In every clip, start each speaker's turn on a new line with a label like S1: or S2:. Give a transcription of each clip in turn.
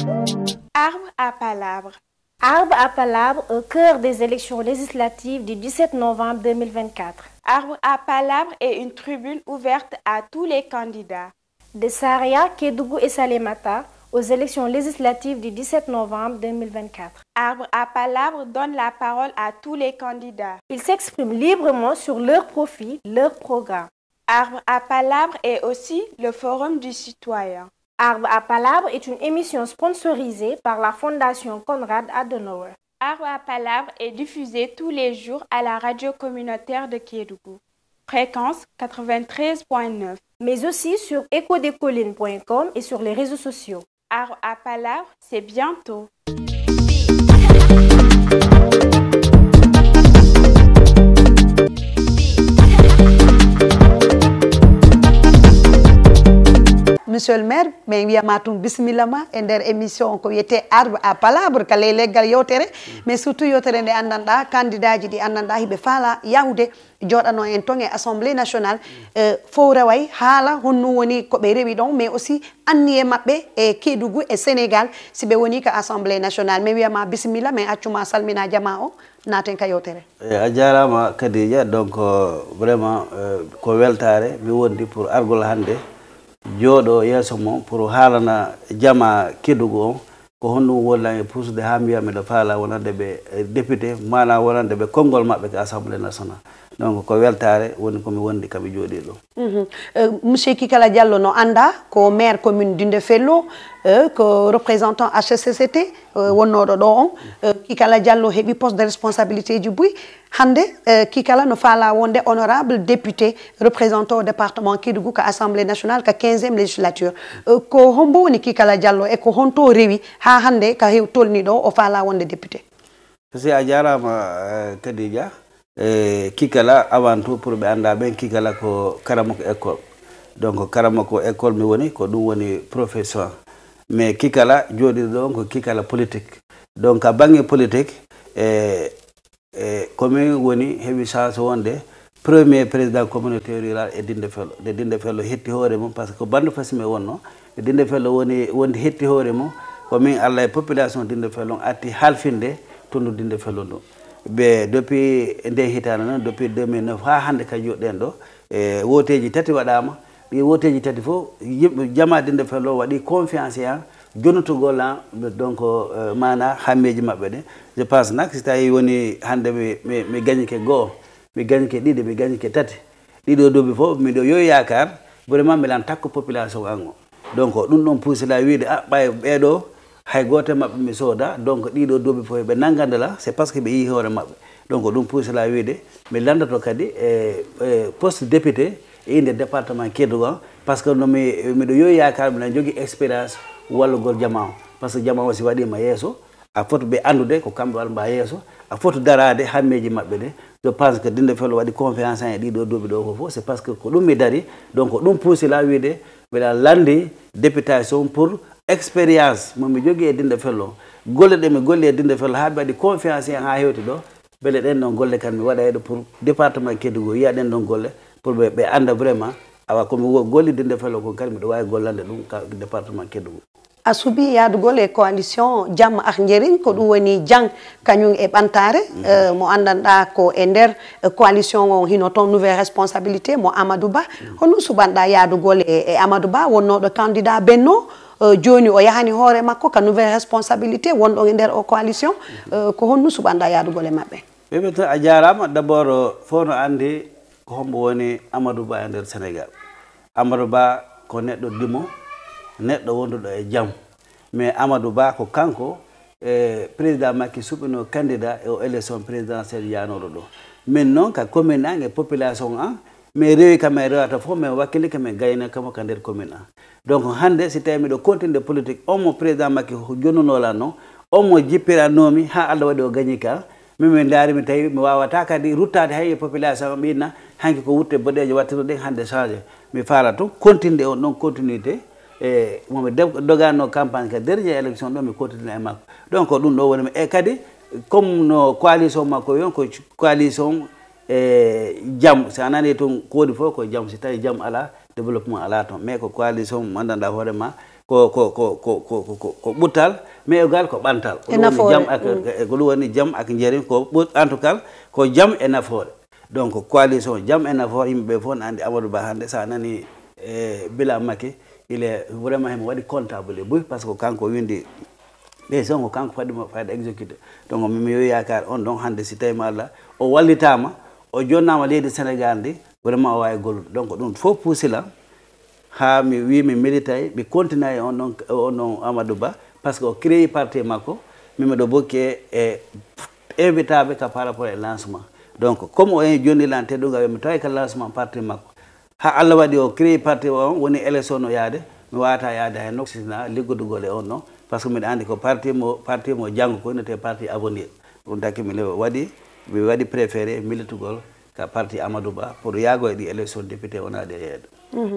S1: Arbre à palabre.
S2: Arbre à palabre au cœur des élections législatives du 17 novembre 2024.
S1: Arbre à palabre est une tribune ouverte à tous les candidats.
S2: De Saria, Kédougou et Salémata aux élections législatives du 17 novembre 2024.
S1: Arbre à palabre donne la parole à tous les candidats.
S2: Ils s'expriment librement sur leurs profils, leurs programmes.
S1: Arbre à palabre est aussi le forum du citoyen.
S2: Arbre à palabre est une émission sponsorisée par la Fondation Konrad Adenauer.
S1: Arbre à palabre est diffusé tous les jours à la radio communautaire de Kédougou. Fréquence 93.9.
S2: Mais aussi sur ecodecolines.com et sur les réseaux sociaux.
S1: Arbre à palabre, c'est bientôt.
S3: Monsieur le maire, mais wiyama tum bismillah ma e nder émission ko wiyete arbre à palabre kala leggal yewtere mais surtout yewtere nde andanda candidat ji ɗi andanda hiɓe faala yahude joɗano en ton e assemblée nationale fo reway haala honno woni koɓe rewi ɗon mais aussi anniye mabɓe e Kédougou e Sénégal si ɓe woni ka assemblée nationale mais wiyama bismillah mais accuma salmina jama o naten ka yewtere
S4: a jarama Khadija donc vraiment ko weltare mi wondi pour argol hande joɗo yeso mon pour haalana jama Kédougou on ko honɗum wollani pusde ha mbiya miɗo faala wonande ɓe député mana wonande ɓe konngol maɓɓe ko assemblée nationale donc ko weltare woni komi wondi kami jooɗi ɗo
S3: monsieur Kikala Diallo no anda ko maire commune Dindéfello ko représentant HCCT wonnoɗo ɗo on Kikala Diallo heeɓi poste de responsabilité ji buy hande Kikala no faala wonde honorable député représentant au département Kédougou ka assemblée nationale ka 15e législature ko hombo woni Kikala Diallo e ko honto rewi ha hande ka hew tolni ɗo o faala wonde député
S4: si a jarama Khadija Kikala avant tout pour ɓe anda ɓen Kikala ko karamoko école donc karamoko école mi woni ko ɗum woni professeur mais Kikala jooɗiɗo ɗon ko Kikala politique donc a banggue politique komin woni heeɓi chance wonde premier président communauté rural e Dindéfello nde Dindéfello hetti hoore mum par ce que ko bande fasime wonno e Dindéfello wondi hetti hoore mum komin Allah e population Dindéfello atti halfinde tondu Dindéfello ɗo ɓe depuis nde hitande noon depuis 2009 ha hande ka joɗɗen ɗo woteji tati waɗama ɗi woteji tati fof yimɓe jama Dindéfello waɗi confiance han jonotugol an donc mana hammeji mabɓe ɗe je pense nak si tawi woni hande mi gañike goho mi gañike ɗiɗi mi gañike tati ɗiɗo duuɓi fof miɗo yo yakar vraiment milan takko population an o donc ɗum ɗon puusila wiide ɓay ɓeɗo hay goto mabɓe mi sooda donc ɗiɗo duuɓi fof ɓe nangadela c'est parce que ɓe yi hoore mabɓe donc ɗum puusila wiide mi landato kadi e poste député e inde département Kédougou par ce que miɗo yo yakar miɗen jogui expérience wallugol jama o par ce que jama o si waɗima yeeso a foti ɓe andude ko kamɓe walma yeeso a foti darade hammeji mabɓe ɗe je pense que Dindéfello waɗi confiance en e ɗiɗo duuɓi ɗo ko fof c'est parce que ko ɗum mi dari donc ɗum puusila wiide mbiɗa landi députation pour expérience momi jogui e Dindéfello golle ɗe mi golli e Dindéfello ha ɓe waɗi confiance en ha hewti ɗo beele ɗen ɗon golle kan mi waɗa ɗo pour département Kédougou yiya ɗen ɗon golle pour ɓe anda vraiment awa komi golli Dindéfello ko kadi miɗo wawi gollande ɗum ka département Kédougou
S3: a suubi yaadugol e coalition Jamma ak Njeriñ ko ɗum woni jang kañum e ɓantare mo andanɗa ko e nder coalition o hino toon nouvelle responsabilité mo Amadou Ba hono suɓanɗa yaadugol e Amadou Ba wonnoɗo candidat Benno joni o yahani hoore makko ka nouvelle responsabilité wonɗo e nder o coalition ko honno suɓanɗa yaadugol e mabɓe
S4: ɓeɓe to a jarama d' abord fof no andi ko hombo woni Amadou Ba e nder Sénégal Amadou Ba ko neɗɗo dimo neɗɗo wonduɗo e jaam mais Amadou Ba ko kanko président makki suɓino candidat e o élection présidentielle yanoɗo ɗo min noon ka commune an e population an mais rewi kam e rewata fof min wakkili kamin gayna kamo ka nder commune an donc hande si tawi miɗo continue politique on mo président makki jonnunolan noon on mo jippiranomi ha Allah waɗi o gagni ka min daari mi tawi mi wawata kadi ruttade hay e population ɓinna hanki ko wutte boɗejo wattino ɗen hande changé mi faala to continue on ɗon continuité e momi dogano campagne ka dernier élection ɗo mi continue e makko donc ɗum ɗo wonimi e kadi comme no coalition makko yon ko coalition jaam si a nani toon koodi fof ko jaam si tawi jaam ala développement ala toon mais ko coalition mo gandanɗa hoorema ko ɓuttal mais egal ko ɓantal ko ɗum woni jam ak njeri ko en tout cas ko jam e nafoore donc coalition jam e nafoore yimɓeɓe fof ne andi Amadou Ba hannde sa nani bilan makki il est vraiment hemo waɗi comptable e boyi par ce que kanko windi ɓeyson ko kanko faɗimo fayde exécuté donc mimi yo yakar on ɗon hannde si tawima Allah o wallitama o jonnama leydi Sénégal ndi vraiment o wawi gollude donc ɗum fof puusila ha mi wi mi militay mi continue on ɗon Amadou Ba par ce que o créé parti makko mimiɗo bokke e invitaɓe ka par rapport e lancement donc comme o joni lan teɗuga mi tawi ka lancement parti makko ha Allah waɗi o créé parti on woni élection no yaade mi wawata yaade hay noksina liggudugol e on ɗon par ce que mbiɗa andi ko parti mo janggo ko wonete parti avenir ɗum taki mi waɗi préféré militugol ka parti Amadou Ba pour yaago e ɗi élection député wonade e yeedo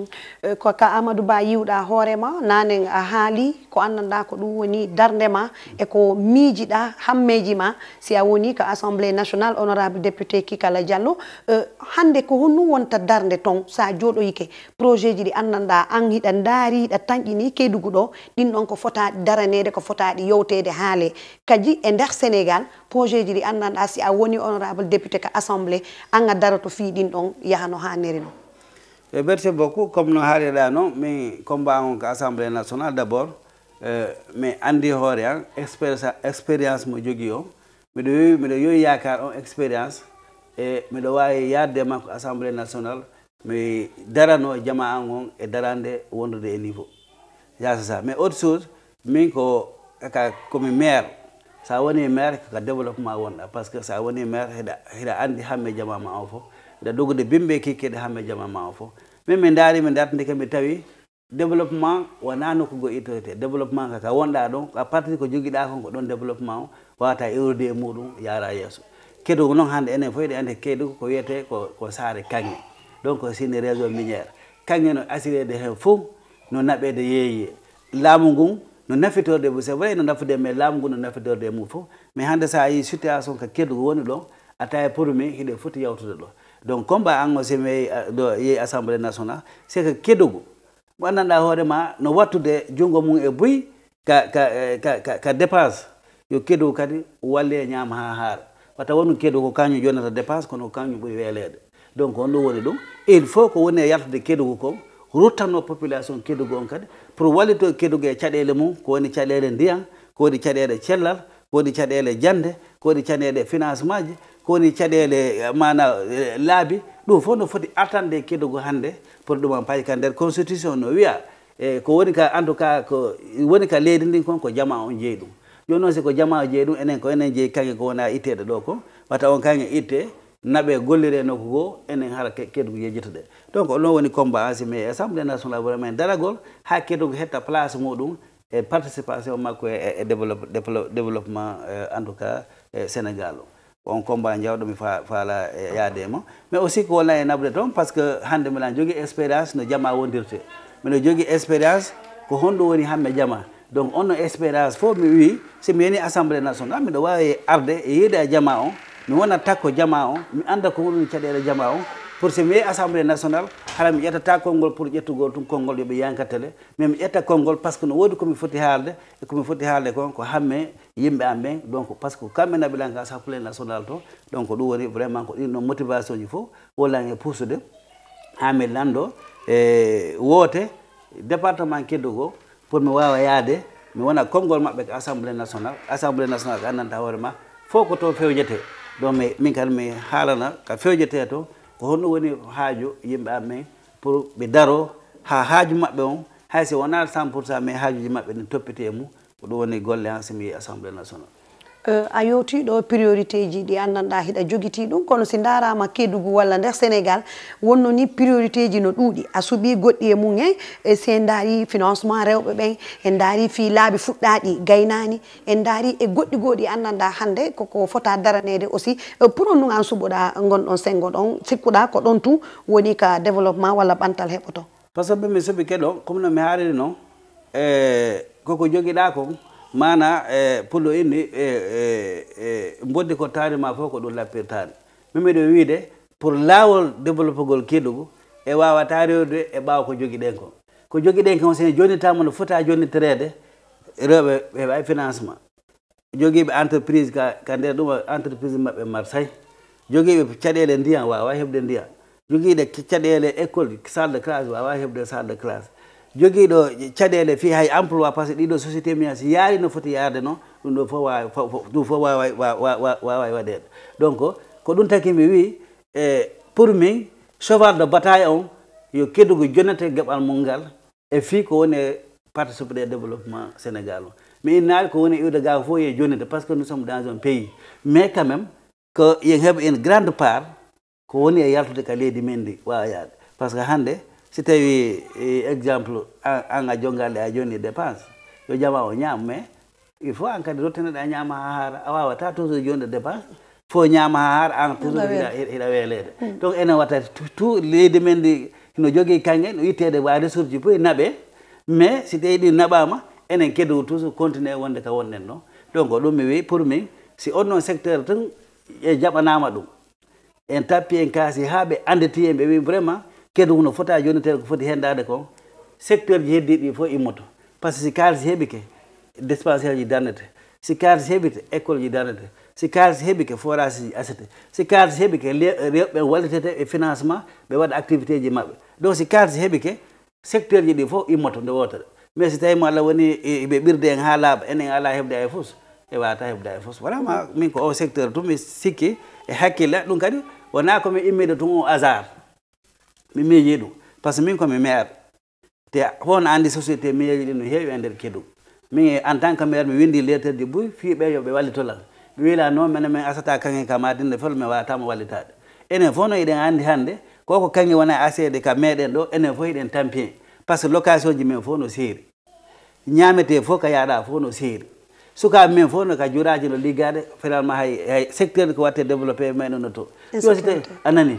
S3: ko ka Amadou Ba yiwɗa hoorema nanen a haali ko anndanɗa ko ɗum woni darde ma e ko miijiɗa hammeji ma si a woni ko assemblée nationale honorable député Kikala Diallo hande ko honno wonta darde ton sa jooɗoyke projet ji ɗi anndanɗa an hiɗa daariɗa tanƴini Kédougou ɗo ɗin ɗon ko fotaɗi daranede ko fotaɗi yewtede haale kadi e nder Sénégal projet ji ɗi anndanɗa si a woni honorable député ko assemblée an a darato fi ɗin ɗon yahano hanniri no.
S4: Merci beaucoup. Comme nous avons dit, mais combat en Assemblée nationale d'abord, mais andi horian expérience mo jogi o miɗo yoyi yakar on expérience e miɗo wawi yadde makko Assemblée nationale mi darano jama an on e darande wondude e niveau yasa ça mais autre chose min ko komi maire sa woni maire ko développement wonɗa par ce que sa woni maire heɗa andi hamme jama ma o fof da dogude bimbe kikkeɗe hamme jama ma o fof min mi daari mi dartinde kam mi tawi développement wona nokku go ittoyte développement kaka wonɗa ɗon à partir ko joguiɗa kon ko ɗon développement o wawata iwrude e muɗum yaara yesso Kédougou noon hannde enen fof eɗen andi Kédougou ko wiyete ko saare kanŋe donc sine réseau miniére kanŋe no assurede hen fof no naɓede yeeye laamu ngun no nafitorde c'est vrai no nafude mais laamu ngun no nafitorde mum fof mais hannde sa yi situation ko Kédougou woni ɗon a tawi pour min hiɗe foti yawtude ɗo donc combat an o simi yeeyi assemblée nationale c'est que Kédougou mo anndanɗa hoorema no wattude junngo mum e buy ka dépense yo Kédougou kadi walle e ñaama ha haara wata wonu Kédougou ko kañum jonnata dépense kono kañum ɓuri weeleede donc on ɗum woni ɗum il faut ko woni e yaltude Kédougou ko ruttanno population Kédougou on kadi pour wallito Kédougou e caɗele mum ko woni caɗele ndiyan ko woni caɗele cellal ko woni caɗele jande ko woni caɗele financement ji ko woni caɗele mana laabi ɗum fof no foti attande Kédougou hannde pour ɗum an payi ka nder constitution no wiya e ko woni ka en tout cas ko woni ka leydi ndin kon ko jama on jeeyi ɗum joni noon siko jama o jeeyi ɗum enen ko enen jeeyi kanŋe ko wona itteɗe ɗo ko wata on kanŋe itte naɓe gollire nokku goo enen hara Kédougou yejjita ɗe donc on woni combat asimi assemblée nationale vraiment daragol ha Kédougou hetta place muɗum e participation makko e développement en tout cas Sénégal on combat jawɗo mi faala yaadema mais aussi ko wona e naɓde toon par ce que hannde mbiɗa jogui expérience no jama wondirte mbiɗa jogui expérience ko honɗum woni hamme jama donc on no expérience fof mi wi somi yani assemblée nationale mbiɗa wawi arde e yiide e jama on mi wona takko jama on mi anda ko woni caɗele jama on pour somi yeeyi assemblée nationale hara mi ƴettata konngol pour ƴettugol tun konngol yoɓe yankatele mais mi ƴetta konngol par ce que no woodi komi foti haalde e komi foti haalde kon ko hamme yimɓe am ɓen donc par ce que kamɓe naɓilanka assemblée nationale to donc ɗum woni vraiment ko ɗin ɗon motivation ji fof wollan e puusude ha mi lando e woote département Kédougou pour mi wawa yaade mi wona konngol maɓɓe ko assemblée nationale ko andanta hoore ma fof ko to fewjete donc min kadi mi haalana ka fewjete to ko honno woni haaju yimɓe amen pour ɓe daro ha haaju maɓɓe on hay so wona 100% mais haajuji maɓɓe ne toppite mum ko ɗum woni golle han somi yi assemblée nationale
S3: a yewti ɗo priorité ji ɗi anndanɗa hiɗa jogiti ɗum kono si darama Kédougou walla nder Sénégal wonno ni priorité ji no ɗuuɗi a suuɓi goɗɗi e mum e se en daari financement rewɓe ɓen en daari fi laabi fuɗɗaɗi gaynani en daari e goɗɗi goɗɗi anndanɗa hannde koko fota daranede aussi pour on ɗum an suɓoɗa gonɗon sengo ɗon sikkuɗa ko ɗon tout woni ka développement walla ɓantal heɓoto
S4: par ce que mi soɓi keɗo comme no mi haaliri noon koko joguiɗa kon mana pullo inni boddi ko taari ma fof ko ɗum lappirtaani min miɗo wiide pour laawol développegol Kédougou e wawata rewde e ɓaawa ko jogiɗen ko jogiɗen kam sen jonitama no fota joniterede rewɓe heɓa financement jogiiɓe entreprise ka nder ɗum entreprise maɓɓe Marseille jogiiɓe caɗele ndiyam wawa heɓde ndiyam jogiiɗe caɗele école salle de classe wawa heɓde salle de classe jogiiɗo caɗele fi hay emploi par ce que ɗiɗo société minen si yaari no foti yaade noon ɗum ɗo fof wawa waɗede donc ko ɗum taki mi wi pour min cheval de bataille on yo Kédougou jonnete geɓal mum ngal e fii ko woni participe de développement Sénégal o mais innaali ko woni iwde ga fof ye jonnete par ce que nous sommes dans un pays mais quand même que yen heɓa une grande part ko woni e yaltude ka leydi men ndi wawa yaade par ce que hannde si tawi exemple an a jongalɗe a jonni dépense yo jama o ñaam mais il faut an kadi rottineɗe a ñaama ha haara a wawata toujours jonde dépense fo ñaama ha haara an toujours hiɗa weelede donc enen wattati tout leydi men ndi no jogui kanŋe no wittede wa ressource ji fof naɓe mais si tawi ɗi naɓama enen Kédougou toujours continuer wonde ka wonɗen ɗo donc ɗum mi wi pour min si on ɗon secteur tan e jaɓanama ɗum en tappi en kaasi ha ɓe andeti en ɓe wi vraiment Kédougou no fota jonitede ko foti hendade ko secteur ji heddiɗi fof immoto par ce que si kaalisi heɓike dispensaire ji darnete si kaalisi heɓite école ji darnete si kaalisi heɓike forage ji asete si kaalisi heɓike rewɓe wallitete e financement ɓe waɗa activité ji maɓɓe donc si kaalisi heɓike secteur ji ɗi fof immoto nde wotere mais si tawi mo Allah woni ɓe ɓirde en ha laaɓa enen ala heɓde ay fof e wata heɓde ay fof vraiment min ko o secteur tum mi sikki e hakkille ɗum kadi wona komi immide tun o hasard mi miiji ɗum par ce que min komi maire te hono andi société mairie ɗi no heewi e nder Kédougou min en tant que maire mi windi lettre ji boyi fiiɓe yoɓe wallitolan mi wiila noon minen min asata kanŋe ka madinde fel mi wawatama wallitade enen fof no eɗen andi hannde koko kanŋe wona asede ka meɗen ɗo enen fof eɗen tampien par ce que location ji men fof no seeri ñamete fof ka yaaɗa fof no seeri sukaɓe men fof no ka juraji no liggade finalement hay secteur ko watte développé meɗen no to yo si tawi anani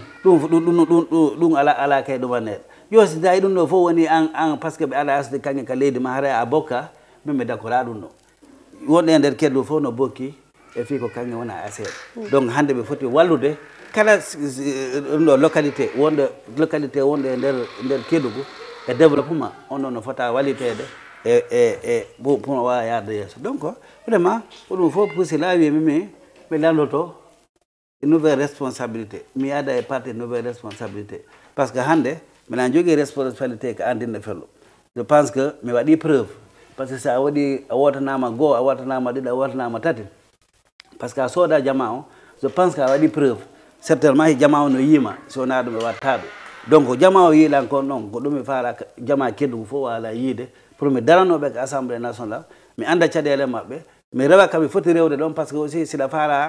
S4: ɗum ala kay ɗumanede yo si tawi ɗum ɗo fof woni an par ce que ɓe ala asde kanŋe ka leydi ma hara a bokka min ɓe d'accord a ɗum ɗo wonɗe e nder Kédougou fof no bokki e fii ko kanŋe wona asede donc hannde ɓe foti wallude kala ɗum ɗo localité wonɗo e nder Kédougou e développement on ɗon no fota wallitede pour wawa yaade yeeso donc vraiment ko ɗum fof pour si laawi mimi ɓe landoto nouvelle responsabilité mi yaada e parti nouvelle responsabilité par ce que hannde mbiɗa jogui responsabilité ko andinde fello je pense que mi waɗi preuve par ce que sa waɗi a wotanama goho a wotanama ɗiɗi a wotanama tati par ce que a sooda jama o je pense que a waɗi preuve certainement jama o no yiima si wona ɗum ɓe watta ɗum donc jama o yiilan kon ɗon ko ɗum mi faala jama Kédougou fof wala yiide pour mi daranoɓe ko assemblée nationale mi anda caɗele maɓɓe mi rewa kam mi foti rewde ɗon par ce que aussi siɗa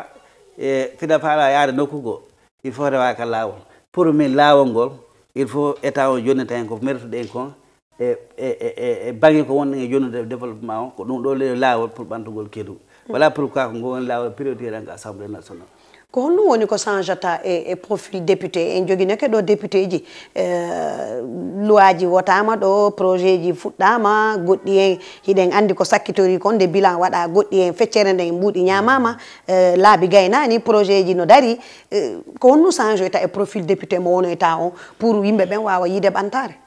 S4: faala yaade nokku go il faut rewa ka laawol pour min laawol ngol il faut état o jonnita hen ko mertude en kon e bange ko wonɗen e jonnude développement o ko ɗum ɗo le laawol pour ɓantugol Kédougou voilà pourquoi ko ngo woni laawol prioritaire en ko assemblée nationale
S3: ko honɗum woni ko changeata e profil député en joguinoke ɗo député ji loi ji wotama ɗo projet ji fuɗɗama goɗɗi en hiɗen andi ko sakkitori kon nde bilan waɗa goɗɗi en feccere nde en mbuuɗi ñamama laabi gaynani projet ji no dari ko honɗum changeoyta e profil député mo wonoyta on pour yimɓe ɓen wawa yiide ɓantare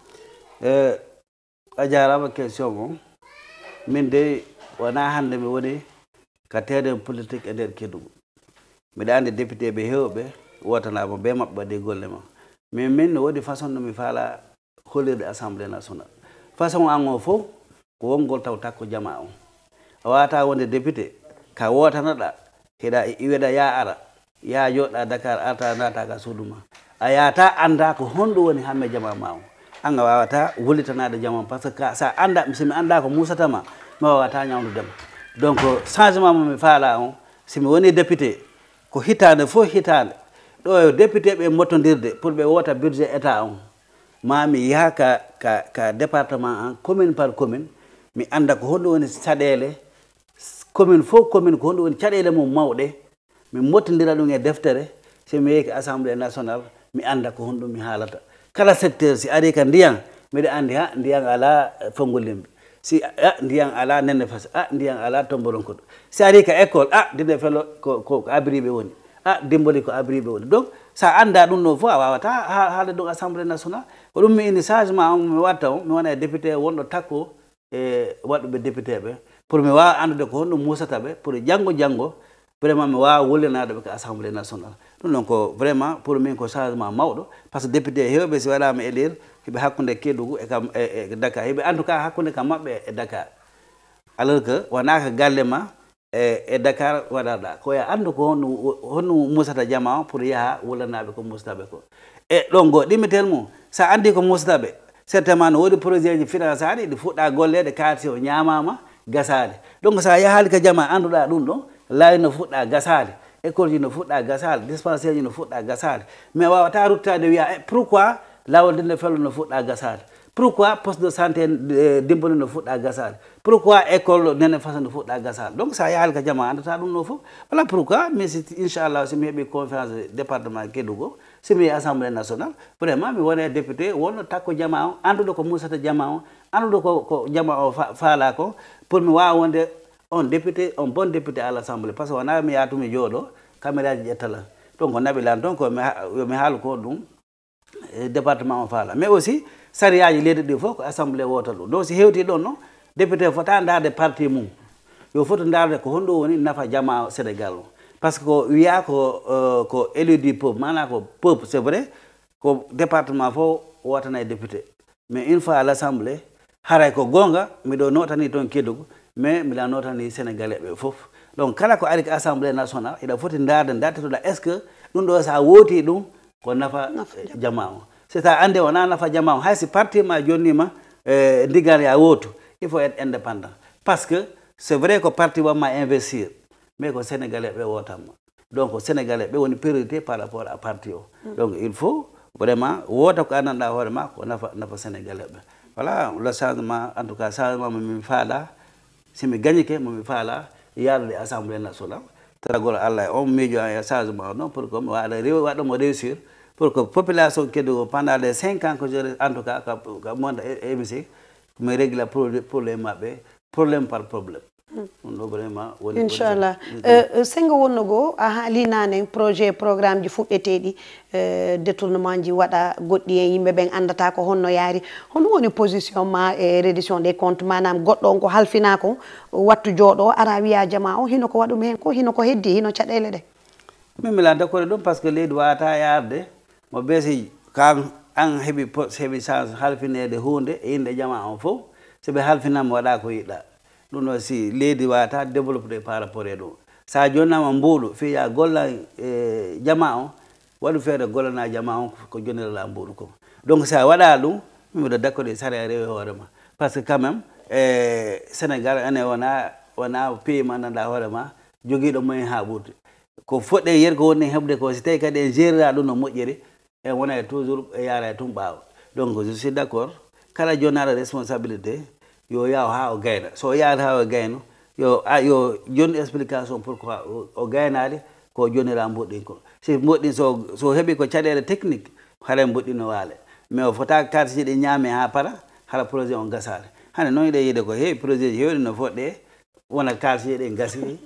S4: a jarama question o min de wona hande mi woni ka teeɗen politique e nder Kédougou mbiɗa andi député ɓe hewɓe wotanama be maɓɓe waɗi golle ma mais min no woodi façon no mi faala hollirde assemblée nationale façon an o fof ko wongol taw takko jama on a wawata wonde député ka wotanaɗa weɗa ya ara ya joɗɗa Dakar arta nata ka suudu ma a yata anda ko honɗum woni hamme jama ma o an a wawata wullitanade jama par ce que sa anda simi anda ko musatama mi wawata ñawdudema donc changement mo mi faala on simi woni député ko hitande fof hitande ɗo député ɓe mottodirde pour ɓe wota budget état on mami yaha ka département en commune par commune mi anda ko honɗum woni caɗele commune fof commune ko honɗum woni caɗele mum mawɗe mi mottodira ɗum e deftere somi yehi ko assemblée nationale mi anda ko honɗum mi haalata kala secteur si ari ka ndiyan mbiɗa andi ha ndiyan ala fongolimbi si ndiyan ala nenne fas ndiyan ala tomboronkoɗo si ari ka école dinde fello ko abiriɓe woni dimboli ko abriɓe woni donc sa anda ɗum ɗo fof a wawata haalde ɗum assemblée nationale ko ɗum mi ini changement on mi watta o mi wona e député wonɗo takko e waɗuɓe député ɓe pour mi wawa andude ko honɗum musata ɓe pour janggo vraiment mi wawa wollinaɗoɓe ko assemblée nationale ɗum ɗon ko vraiment pour min ko changement mawɗo par ce que député hewɓe si waɗama élire heɓe hakkude Kédougou e Dakar heɓe en tout cas hakkude kam maɓɓe e Dakar alors que wonaka galle ma e Dakar waɗaɗa ko ya andu ko honno musata jama o pour yaaha wullanaɓe ko musataɓe ko e ɗon go ɗimmitel mum sa andi ko musataɓe certainement no woodi projet ji finance aɗi ɗi fuɗɗa gollede kaarti o ñamama gasade donc sa yahali ko jama anduɗa ɗum ɗon laawi no fuɗɗa gasade école ji no fuɗɗa gasade dispensaire ji no fuɗɗa gasade mais wawata ruttade wiya pourquoi lawol dinde fello no fuɗɗa gasade pourquoi poste de santé dimboli no fuɗɗa gasade pourquoi école nene façon no fuɗɗa gasade donc sa yahali ko jama andata ɗum no fof voilà pourquoi mais si inchallah somi heeɓi confiance département Kédougou somi yi assemblée nationale vraiment mi wone député wonno takko jama o anduɗo ko musata jama o anduɗo ko jama o faala ko pour mi wawa wonde on député on bon député à l'assemblée par ce que wona mi yatumi jooɗo caméraji ƴettala donc ko naɓilan toon ko yomi haala ko ɗum département o faala mais aussi sariyaji leydi ɗi fof ko assemblée wotal ɗum donc si hewti ɗon noon député fota darde parti mum yo foto darde ko honɗum woni nafa jama Sénégal o par ce que ko wiya ko élu du peuple mana ko peuple c'est vrai ko département fof wotana e député mais une fois à l'assemblée haray ko gonga miɗo notani toon Kédougou mais mbiɗa notani sénégalais ɓe fof donc kala ko ari ko assemblée nationale ina foti dartetoɗa est ce que ɗum ɗo sa wooti ɗum ko nafa jama o c'est à ande wona nafa jama o haysi parti ma jonnima ndigal ya wootu il faut être indépendant parce que c'est vrai ko parti wamma investir mais ko sénégalais ɓe wotanma donc sénégalais ɓe woni priorité par rapport à parti o donc il faut vraiment woota ko anndanɗa hoorema ko nafa sénégalais ɓe voilà le changement en tout cas changement momi faala simi gagnike momi faala yaarude assemblée nationale taragol Allah e on miijo e changement noon pour que mi waɗamo réussir pour que population Kédougou pendant les 5 ans que je en tout cas ka monta émission mi régla problème maɓɓe problème par problème ɗum ɗo vraiment woni
S3: inchallah sengo wonno goo a haali nane projet programme ji fuɗɗeteɗi détournement ji waɗa goɗɗi e yimɓe ɓen andata ko honno yaari hono woni position ma e reddition des comptes manam goɗɗo on ko halfina ko wattu jooɗo ara wiya jama o hino ko waɗum hen ko hino ko heddi hino caɗele ɗe
S4: min mila d'accord ɗum par ce que leydi wawata yarde mo ɓeesi kan an heeɓi chance halfinede hunde e inde jama on fof soɓe halfinama waɗa ko yiɗɗa ɗum ɗo si leydi wawata développé par rapport e ɗum sa jonnama mbuuɗu fiya golla jama on waɗu feere gollana jama on ko jonnirala mbuuɗu ko donc sa waɗa ɗum mimiɗo d'accord e sare rewi hoorema par ce que quand même Sénégal ene wona pays mo anndanɗa hoorema joguiɗo moyen ha ɓurti ko foɗɗe yer ko woni heɓde ko si tawi kadi en gérira ɗum no moƴƴiri en wona toujours e yaara e tum ɓaawa donc je suis d'accord kala jonnaɗo responsabilité yo yaw ha o gayna so yaari ha o gayno yo jonni explication pour quoi o gaynade ko jonnira mboɗɗin ko si mboɗɗin so heeɓi ko caɗele technique hara mboɗɗino waale mais o fota kartiji ɗi ñaame ha para hala projet on gasade hande noon yiɗe yiide ko heewi projet ji hewɗi no foɗɗe wona kartiji ɗi gasiri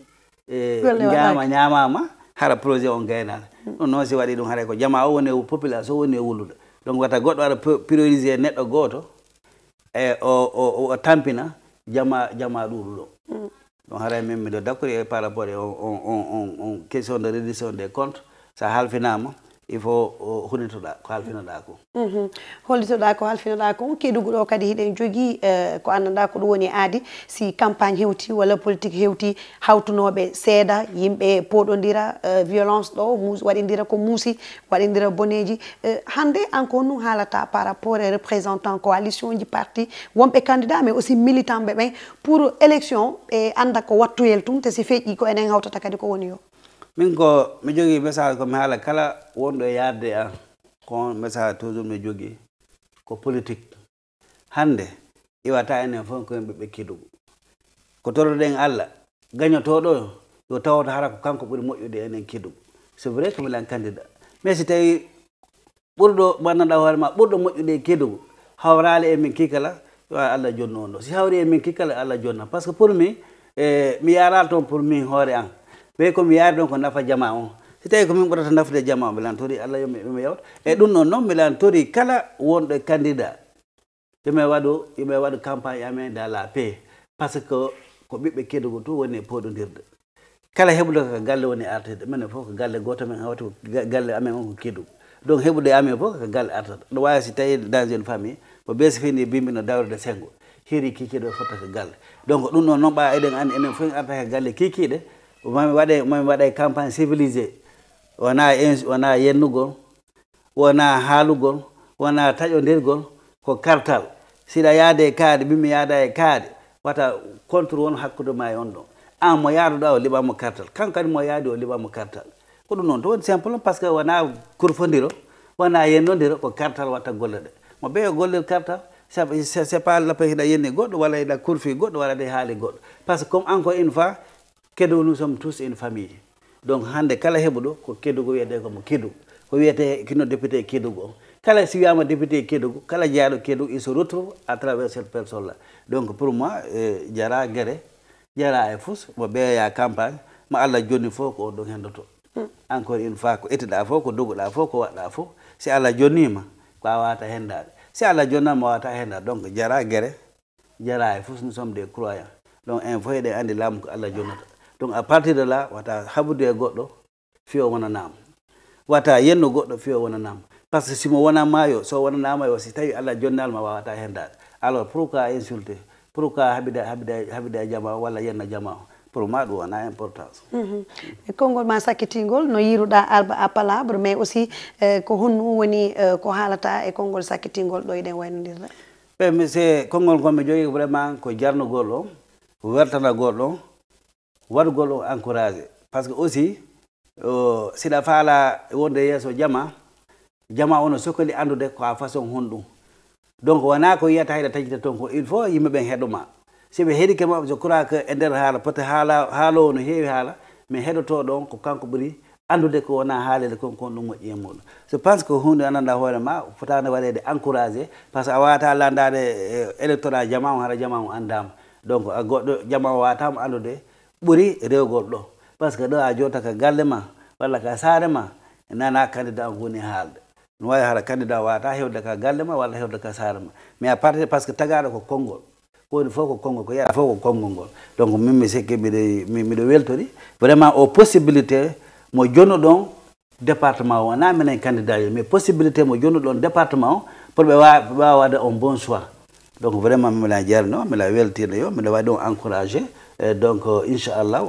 S4: ñamama hara projet on gaynade ɗum noon si waɗi ɗum haray ko jama o woni population woni e wullude donc wata goɗɗo waɗa priorisé neɗɗo goto e o tampina jama ɗuɗu ɗo donc haray min miɗo d'accord e par rapport e on question de reddition des comptes sa halfinama il faut hunnitoɗa ko halfinoɗa ko
S3: hollitoɗa ko halfinoɗa ko Kédougou ɗo kadi hiɗen jogui ko anndanɗa ko ɗum woni aadi si campagne hewti walla politique hewti hawtunoɓe seeɗa yimɓe poɗodira violence ɗo waɗidira ko muusi waɗidira boneji hande encore nous haalata par rapport e représentant coalition ji parti wonɓe candidat mais aussi militant ɓe ɓen pour élection ɓe anda ko wattuyel tum te si feƴƴi ko enen hawtata kadi ko woni yo
S4: min ko mi jogui message komi haala kala wonɗo e yarde an ko message toujours mi jogui ko politique hande iwata enen fof ko yimɓe ɓe Kédougou ko toroɗen Allah gañotoɗo yo tawata hara ko kanko ɓuuri moƴƴude enen Kédougou c'est vrai que milan candidat mais si tawi ɓurɗo bandanɗa hoorema ɓurɗo moƴƴude e Kédougou hawrali e min kikala yo Allah jonno on ɗo si hawri e min kikala Allah jonna par ce que pour mi mi yaral toon pour min hoore an ɓe komi yaari ɗon ko nafa jama on si tawi ko min ɓurata nafde jama mi lantori Allah yomi yawta e ɗum noon noon mi lantori kala wonɗo candidat yomi waɗu campagne amen dans la paix par ce que ko ɓiɓɓe Kédougou to woni e poɗodirde kala heɓude ko galle woni artede minen fof ko galle goto men hawti ko galle amen on ko Kédougou donc heɓude amen fof ko galle artata ɗo wawi si tawi dans une famille mo ɓeesi fini bimbi no dawrude sengo hiri kikiɗe o fotta ko galle donc ɗum ɗon noon ɓa eɗen andi enen fof arta ko galle kikiɗe mami waɗe campagne civilisé wona yennugol wona haalugol wona taƴodirgol ko kartal siɗa yaade e kaade ɓimmi yaada e kaade wata contre won hakkude ma e on ɗon an mo yaaduɗa o liɓamo kartal kanko kadi mo yaadi o liɓamo kartal ko ɗum noon to woni simple par ce que wona kurfodiro wona yennodiro ko kartal watta golle ɗe mo ɓe o gollir kartal c'est pas lappe hiɗa yenni goɗɗo walla hiɗa kurfi goɗɗo walla ɗe haali goɗɗo par ce que comme encore une fois Kédougou nous sommes tous une famille donc hande kala heɓuɗo ko Kédougou wiyete komo Kédougou ko wiyete kino député Kédougou o kala si wiyama député Kédougou kala jaaɗo Kédougou il se retrouve à travers cette personne là donc pour moi jara guere jara e fus mo ɓeeya campagne mo Allah jonni fof ko ɗon hendoto encore une fois ko ettiɗa fof ko doguɗa fof ko waɗɗa fof si Allah jonnima ko a wawata hendade si Allah jonnama wawata hendade donc jara guere jara e fus nous sommes des croyants donc en fof eɗen andi laamu ko Allah jonnata donc à partir de là wata haɓude e goɗɗo fiyo wonanama wata yenno goɗɗo fiyo wonanama par ce que simo wona mayo so wonanama yo si tawi Allah jonnalma wawata hendade alors pourquoi insulter pourquoi habida jama walla yenna jama pour moi ɗum wona importance
S3: konngol ma sakkitingol no yiruɗa arba à palabre mais aussi ko honno woni ko haalata e konngol sakkitingol ɗo eɗen waynodirde
S4: ɓe c'est konngol gonmi jogui vraiment ko jarnugol o wertanagol o waɗugol o encouragé par ce que aussi siɗa faala wonde yeeso jama ono sokoli andude ko a façon honɗum donc wona ko yiyata hayɗa taƴita toon ko il faut yimɓeɓe heɗoma siɓe heeɗike ma je crois que e nder haala peut être haalowo no heewi haala mais heɗoto ɗon ko kanko ɓuuri andude ko wona haalede kon ɗum moƴƴi e muɗum je pense que hunde ananda hoore ma fotande waɗede encouragé par ce que a wawata landade électorat jama o hara jama o andama donc a goɗɗo jama o watama andude ɓuuri rewgol ɗo par ce que ɗo a jota ka galle ma walla ka saare ma nana candidat o woni haalde no wawi hara candidat wata hewde ka galle ma walla hewde ka saare ma mais à partir par ce que tagaɗo ko konngol woni fof ko konngol ko yiyata fof ko konngol ngol donc min mi sikki miɗo weltori vraiment o possibilité mo jonnuɗon département o wona minen candidat yo mais possibilité mo jonnuɗon département o pour ɓe wawa wadde un bon choix donc vraiment mila jarno mila weltino yo mbiɗa waɗi ɗon encouragé donc inchallah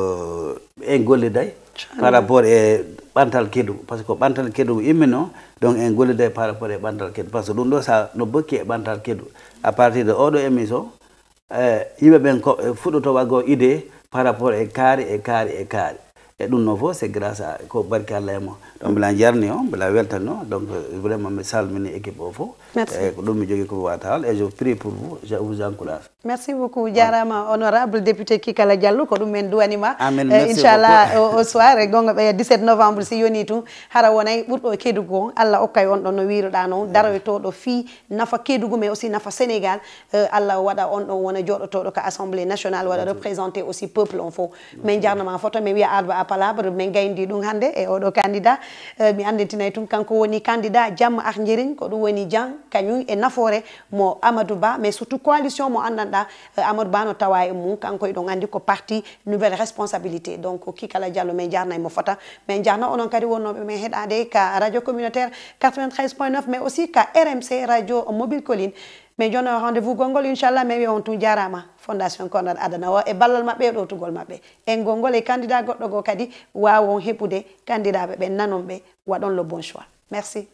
S4: en golliday par rapport e ɓantal Kédougou par ce que ko ɓantal Kédougou immino donc en golliday par rapport e ɓantal Kédougou par ce que ɗum ɗo sa no bokki e ɓantal Kédougou à partir de oɗo émission yimɓe ɓen fuɗɗoto waggo idée par rapport e kaari e ɗum noon fof c'est grâce à ko barki Allah e mo donc mbiɗa jarni o mbiɗa weltani o donc vraiment mi salmini équipe o fof e ko ɗum mi jogui ko wata et je prie pour vous je vous encourage
S3: merci beaucoup jarama honorable député Kikala Diallo ko ɗum men duwanima
S4: merci
S3: inchallah au soir e gonga ɓe 17 novembre si yoni tun hara wonay ɓurɗo Kédougou on Allah okkay on ɗon no wiruɗa noon daroytoɗo fi nafa Kédougou mais aussi nafa Sénégal Allah waɗa on ɗon wona joɗotoɗo ko assemblée nationale waɗa représenté aussi peuple on fof min jarnama photo mi wiya arba à palabre min gayndi ɗum hannde e oɗo candidat mi anditinay tun kanko woni candidat jamma ak jeriñ ko ɗum woni jang kañum e nafoore mo Amadou Ba mais surtout coalition mo andanɗa Amadou Ba no tawa e mum kanko eɗon andi ko parti nouvelle responsabilité donc Kikala Diallo min jarnay mo fota min jarna onon kadi wonnoɓe min heɗade ka radio communautaire 93.9 mais aussi ka RMC radio mobile colline mais joni rendez-vous gongol inchallah mi wi on tun jarama fondation Konrad Adenauer e ballal mabɓe e ɗowtugol mabɓe en gongol e candidat goɗɗo go kadi wawon heɓude candidat ɓe nanon ɓe waɗon le bon choix merci.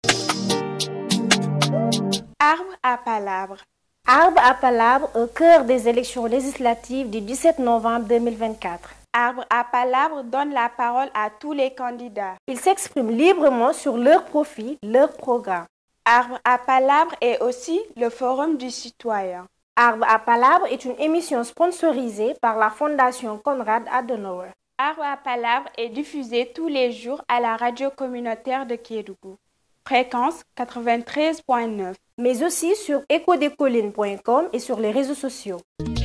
S1: Arbre à palabre.
S2: Arbre à palabre au cœur des élections législatives du 17 novembre 2024.
S1: Arbre à palabre donne la parole à tous les candidats.
S2: Ils s'expriment librement sur leurs profils, leurs programmes.
S1: Arbre à palabre est aussi le forum du citoyen.
S2: Arbre à palabre est une émission sponsorisée par la Fondation Konrad Adenauer.
S1: Arbre à palabre est diffusé tous les jours à la radio communautaire de Kédougou. Fréquence 93.9.
S2: Mais aussi sur ecodecolline.com et sur les réseaux sociaux.